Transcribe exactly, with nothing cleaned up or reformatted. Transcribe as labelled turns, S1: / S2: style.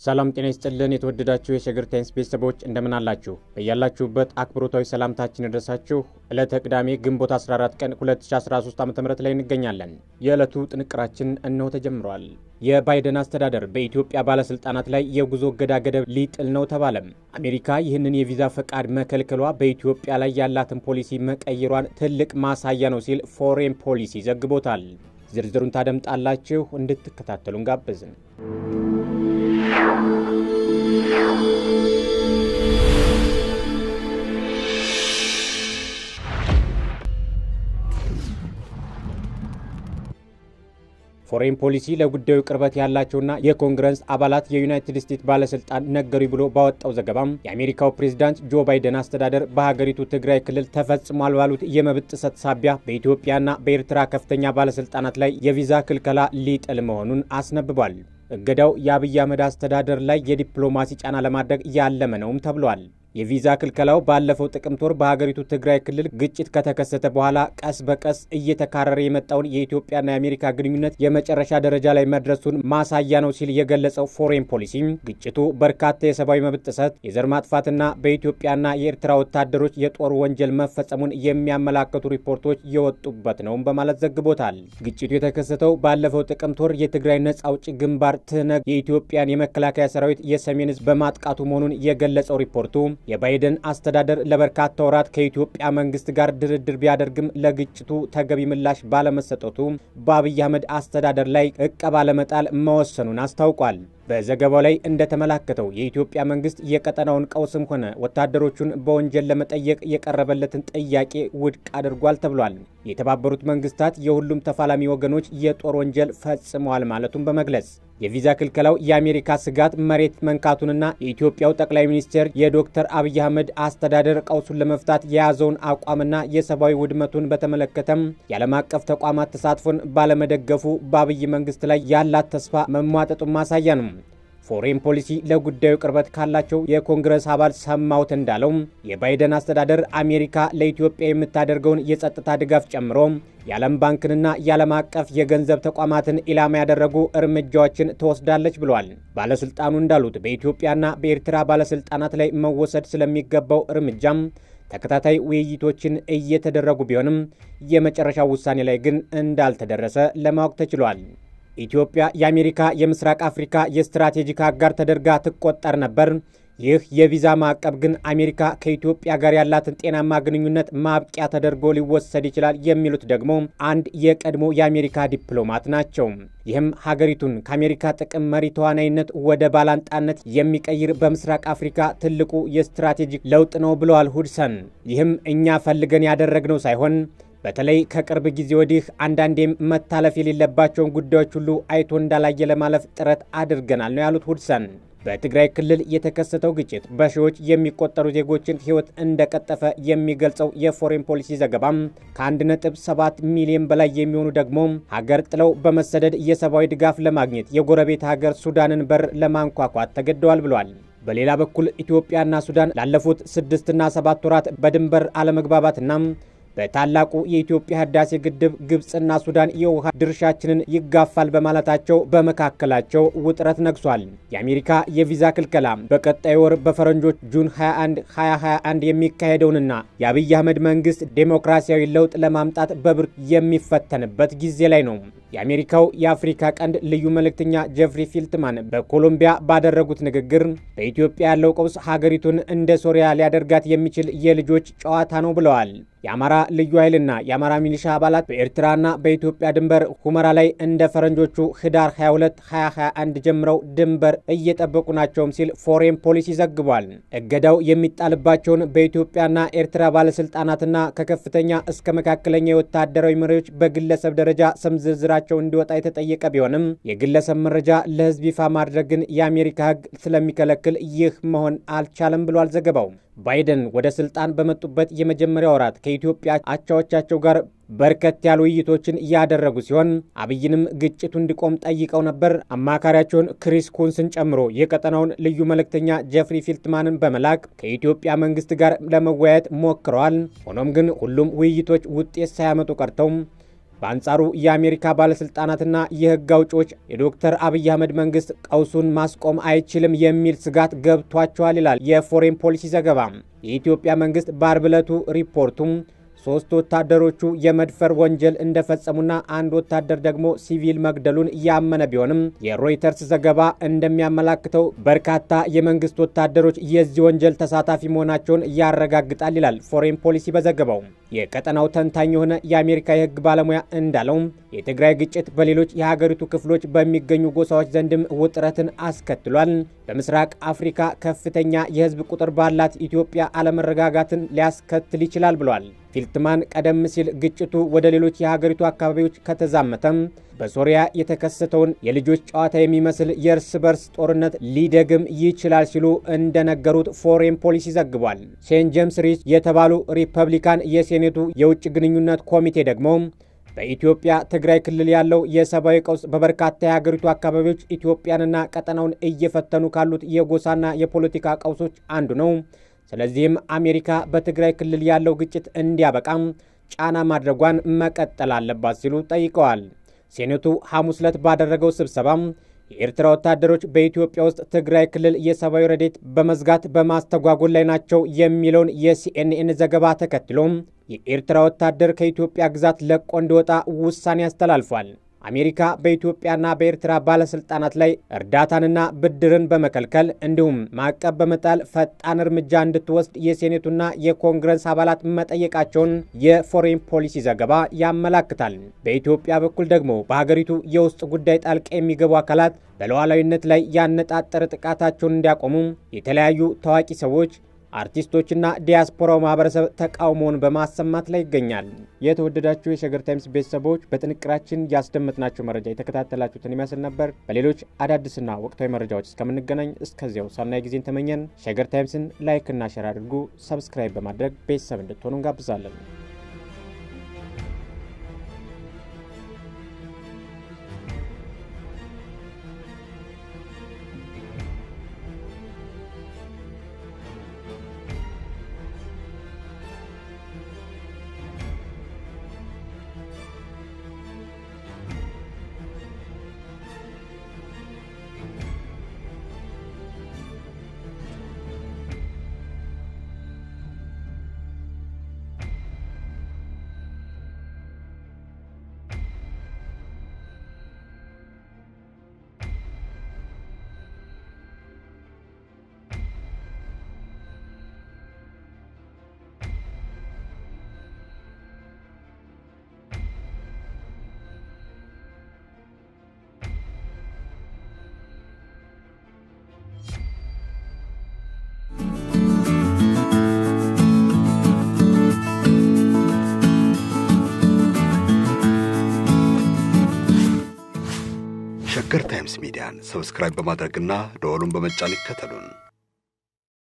S1: ሰላም ጤና ይስጥልን የተወደዳችሁ የሸገር ታይምስ ቤተሰቦች እንደምን አላችሁ? በያላችሁበት አክብሮታዊ ሰላምታችን ይድረሳችሁ። ዕለተ ቅዳሜ ግንቦት አስራ አራት ቀን ሁለት ሺህ አስራ ሶስት ዓ.ም ላይ እንገኛለን። የዕለቱ ጥንቅራችን እነሆ ተጀምሯል። የባይደን አስተዳደር በኢትዮጵያ ባለስልጣናት ላይ የጉዞ እገዳ ገደብ ሊጥል ነው ተባለ። አሜሪካ ይህንን የቪዛ ፈቃድ መከልከሏ በኢትዮጵያ ላይ ያላትን ፖሊሲ መቀየሯን ትልቅ ማሳያ ነው ሲል ፎሬን ፖሊሲ ዘግቦታል። ዝርዝሩን ታደምጣላችሁ፣ እንድትከታተሉን ጋበዝን። ፎሬን ፖሊሲ ለጉዳዩ ቅርበት ያላቸውና የኮንግረስ አባላት የዩናይትድ ስቴትስ ባለስልጣን ነገሩ ብሎ ባወጣው ዘገባም የአሜሪካው ፕሬዝዳንት ጆ ባይደን አስተዳደር በሀገሪቱ ትግራይ ክልል ተፈጽሟል ባሉት የመብት ጥሰት ሳቢያ በኢትዮጵያና በኤርትራ ከፍተኛ ባለስልጣናት ላይ የቪዛ ክልከላ ሊጥል መሆኑን አስነብቧል። እገዳው የአብይ አህመድ አስተዳደር ላይ የዲፕሎማሲ ጫና ለማድረግ ያለመ ነውም ተብሏል። የቪዛ ክልከላው ባለፈው ጥቅምት ወር በሀገሪቱ ትግራይ ክልል ግጭት ከተከሰተ በኋላ ቀስ በቀስ እየተካረረ የመጣውን የኢትዮጵያና የአሜሪካ ግንኙነት የመጨረሻ ደረጃ ላይ መድረሱን ማሳያ ነው ሲል የገለጸው ፎሬን ፖሊሲ ግጭቱ በርካታ የሰብአዊ መብት ጥሰት፣ የዘር ማጥፋትና በኢትዮጵያና የኤርትራ ወታደሮች የጦር ወንጀል መፈጸሙን የሚያመላክቱ ሪፖርቶች የወጡበት ነው በማለት ዘግቦታል። ግጭቱ የተከሰተው ባለፈው ጥቅምት ወር የትግራይ ነጻ አውጪ ግንባር ትህነግ የኢትዮጵያን የመከላከያ ሰራዊት የሰሜን ህዝብ በማጥቃቱ መሆኑን የገለጸው ሪፖርቱ የባይደን አስተዳደር ለበርካታ ወራት ከኢትዮጵያ መንግስት ጋር ድርድር ቢያደርግም ለግጭቱ ተገቢ ምላሽ ባለመሰጠቱ በአብይ አህመድ አስተዳደር ላይ እቀባ ለመጣል መወሰኑን አስታውቋል። በዘገባው ላይ እንደተመላከተው የኢትዮጵያ መንግስት የቀጠናውን ቀውስም ሆነ ወታደሮቹን በወንጀል ለመጠየቅ የቀረበለትን ጥያቄ ውድቅ አድርጓል ተብሏል። የተባበሩት መንግስታት የሁሉም ተፋላሚ ወገኖች የጦር ወንጀል ፈጽመዋል ማለቱን በመግለጽ የቪዛ ክልከላው የአሜሪካ ስጋት መሬት መንካቱንና የኢትዮጵያው ጠቅላይ ሚኒስትር የዶክተር አብይ አህመድ አስተዳደር ቀውሱን ለመፍታት የያዘውን አቋምና የሰብአዊ ውድመቱን በተመለከተም የዓለም አቀፍ ተቋማት ተሳትፎን ባለመደገፉ በአብይ መንግስት ላይ ያላት ተስፋ መሟጠጡን ማሳያ ነው። ፎሬን ፖሊሲ ለጉዳዩ ቅርበት ካላቸው የኮንግረስ አባል ሰማውት እንዳለው የባይደን አስተዳደር አሜሪካ ለኢትዮጵያ የምታደርገውን የጸጥታ ድጋፍ ጨምሮ የዓለም ባንክንና የዓለም አቀፍ የገንዘብ ተቋማትን ኢላማ ያደረጉ እርምጃዎችን ትወስዳለች ብሏል። ባለስልጣኑ እንዳሉት በኢትዮጵያና በኤርትራ ባለስልጣናት ላይ መወሰድ ስለሚገባው እርምጃም ተከታታይ ውይይቶችን እየተደረጉ ቢሆንም የመጨረሻው ውሳኔ ላይ ግን እንዳልተደረሰ ለማወቅ ተችሏል። ኢትዮጵያ የአሜሪካ የምስራቅ አፍሪካ የስትራቴጂክ አጋር ተደርጋ ትቆጠር ነበር። ይህ የቪዛ ማዕቀብ ግን አሜሪካ ከኢትዮጵያ ጋር ያላትን ጤናማ ግንኙነት ማብቂያ ተደርጎ ሊወሰድ ይችላል የሚሉት ደግሞ አንድ የቀድሞ የአሜሪካ ዲፕሎማት ናቸው። ይህም ሀገሪቱን ከአሜሪካ ጥቅም መሪ ተዋናይነት ወደ ባላንጣነት የሚቀይር በምስራቅ አፍሪካ ትልቁ የስትራቴጂክ ለውጥ ነው ብለዋል ሁድሰን። ይህም እኛ ፈልገን ያደረግነው ሳይሆን በተለይ ከቅርብ ጊዜ ወዲህ አንዳንዴም መታለፍ የሌለባቸውን ጉዳዮች ሁሉ አይቶ እንዳላየ ለማለፍ ጥረት አድርገናል ነው ያሉት ሁድሰን። በትግራይ ክልል የተከሰተው ግጭት በሺዎች የሚቆጠሩ ዜጎችን ሕይወት እንደቀጠፈ የሚገልጸው የፎሬን ፖሊሲ ዘገባም ከአንድ ነጥብ ሰባት ሚሊዮን በላይ የሚሆኑ ደግሞ ሀገር ጥለው በመሰደድ የሰብአዊ ድጋፍ ለማግኘት የጎረቤት ሀገር ሱዳንን በር ለማንኳኳት ተገደዋል ብሏል። በሌላ በኩል ኢትዮጵያና ሱዳን ላለፉት ስድስትና ሰባት ወራት በድንበር አለመግባባትና በታላቁ የኢትዮጵያ ህዳሴ ግድብ ግብጽና ሱዳን የውሃ ድርሻችንን ይጋፋል በማለታቸው በመካከላቸው ውጥረት ነግሷል። የአሜሪካ የቪዛ ክልከላ በቀጣይ ወር በፈረንጆች ጁን ሃያ አንድ ሃያ ሃያ አንድ የሚካሄደውንና የአብይ አህመድ መንግስት ዴሞክራሲያዊ ለውጥ ለማምጣት በብር የሚፈተንበት ጊዜ ላይ ነው። የአሜሪካው የአፍሪካ ቀንድ ልዩ መልእክተኛ ጄፍሪ ፊልትማን በኮሎምቢያ ባደረጉት ንግግር በኢትዮጵያ ያለው ቀውስ ሀገሪቱን እንደ ሶሪያ ሊያደርጋት የሚችል የልጆች ጨዋታ ነው ብለዋል። የአማራ ልዩ ኃይልና የአማራ ሚሊሻ አባላት በኤርትራና በኢትዮጵያ ድንበር ሁመራ ላይ እንደ ፈረንጆቹ ህዳር ሃያ ሁለት ሃያ ሃያ አንድ ጀምረው ድንበር እየጠበቁ ናቸውም ሲል ፎሬን ፖሊሲ ዘግቧል። እገዳው የሚጣልባቸውን በኢትዮጵያና ኤርትራ ባለስልጣናትና ከከፍተኛ እስከ መካከለኛ የወታደራዊ መሪዎች በግለሰብ ደረጃ ስም ዝርዝራቸው እንዲወጣ የተጠየቀ ቢሆንም የግለሰብ መረጃ ለህዝብ ይፋ ማድረግን የአሜሪካ ህግ ስለሚከለክል ይህ መሆን አልቻለም ብሏል ዘገባው። ባይደን ወደ ስልጣን በመጡበት የመጀመሪያ ወራት ከኢትዮጵያ አቻዎቻቸው ጋር በርከት ያሉ ውይይቶችን ያደረጉ ሲሆን አብይንም ግጭቱ እንዲቆም ጠይቀው ነበር። አማካሪያቸውን ክሪስ ኩንስን ጨምሮ የቀጠናውን ልዩ መልእክተኛ ጄፍሪ ፊልትማንን በመላክ ከኢትዮጵያ መንግስት ጋር ለመወያየት ሞክረዋል። ሆኖም ግን ሁሉም ውይይቶች ውጤት ሳያመጡ ቀርተው በአንጻሩ የአሜሪካ ባለስልጣናትና የህግ አውጪዎች የዶክተር አብይ አህመድ መንግስት ቀውሱን ማስቆም አይችልም የሚል ስጋት ገብቷቸዋል ይላል የፎሬን ፖሊሲ ዘገባ። የኢትዮጵያ መንግስት በአርብ ዕለቱ ሪፖርቱም ሶስት ወታደሮቹ የመድፈር ወንጀል እንደፈጸሙና አንድ ወታደር ደግሞ ሲቪል መግደሉን ያመነ ቢሆንም የሮይተርስ ዘገባ እንደሚያመላክተው በርካታ የመንግስት ወታደሮች የዚህ ወንጀል ተሳታፊ መሆናቸውን ያረጋግጣል ይላል ፎሬን ፖሊሲ በዘገባው። የቀጠናው ተንታኝ የሆነ የአሜሪካ የህግ ባለሙያ እንዳለው የትግራይ ግጭት በሌሎች የሀገሪቱ ክፍሎች በሚገኙ ጎሳዎች ዘንድም ውጥረትን አስከትሏል። በምስራቅ አፍሪካ ከፍተኛ የህዝብ ቁጥር ባላት ኢትዮጵያ አለመረጋጋትን ሊያስከትል ይችላል ብሏል። ፊልትማን ቀደም ሲል ግጭቱ ወደ ሌሎች የሀገሪቱ አካባቢዎች ከተዛመተም በሶሪያ የተከሰተውን የልጆች ጨዋታ የሚመስል የእርስ በርስ ጦርነት ሊደግም ይችላል ሲሉ እንደነገሩት ፎሬን ፖሊሲ ዘግቧል። ሴንት ጄምስ ሪች የተባሉ ሪፐብሊካን የሴኔቱ የውጭ ግንኙነት ኮሚቴ ደግሞ በኢትዮጵያ ትግራይ ክልል ያለው የሰብአዊ ቀውስ በበርካታ የሀገሪቱ አካባቢዎች ኢትዮጵያንና ቀጠናውን እየፈተኑ ካሉት የጎሳና የፖለቲካ ቀውሶች አንዱ ነው። ስለዚህም አሜሪካ በትግራይ ክልል ያለው ግጭት እንዲያበቃም ጫና ማድረጓን መቀጠል አለባት ሲሉ ጠይቀዋል። ሴኔቱ ሐሙስ ዕለት ባደረገው ስብሰባም የኤርትራ ወታደሮች በኢትዮጵያ ውስጥ ትግራይ ክልል የሰብአዊ ረድኤት በመዝጋት በማስተጓጎል ላይ ናቸው የሚለውን የሲኤንኤን ዘገባ ተከትሎም የኤርትራ ወታደር ከኢትዮጵያ ግዛት ለቆ እንዲወጣ ውሳኔ አስተላልፏል። አሜሪካ በኢትዮጵያና በኤርትራ ባለስልጣናት ላይ እርዳታንና ብድርን በመከልከል እንዲሁም ማዕቀብ በመጣል ፈጣን እርምጃ እንድትወስድ የሴኔቱና የኮንግረስ አባላት መጠየቃቸውን የፎሬን ፖሊሲ ዘገባ ያመላክታል። በኢትዮጵያ በኩል ደግሞ በሀገሪቱ የውስጥ ጉዳይ ጣልቃ የሚገቡ አካላት በሉዓላዊነት ላይ ያነጣጠረ ጥቃታቸውን እንዲያቆሙ የተለያዩ ታዋቂ ሰዎች አርቲስቶችና ዲያስፖራው ማህበረሰብ ተቃውሞውን በማሰማት ላይ ይገኛል። የተወደዳችሁ የሸገር ታይምስ ቤተሰቦች በጥንቅራችን ያስደመጥናችሁ መረጃ የተከታተላችሁትን ይመስል ነበር። በሌሎች አዳዲስና ወቅታዊ መረጃዎች እስከምንገናኝ እስከዚያው ሰናይ ጊዜን ተመኘን። ሸገር ታይምስን ላይክ እና ሼር አድርጉ። ሰብስክራይብ በማድረግ ቤተሰብ እንድትሆኑ እንጋብዛለን።
S2: ሸገር ታይምስ ሚዲያን ሰብስክራይብ በማድረግና ደወሉን በመጫን ይከተሉን።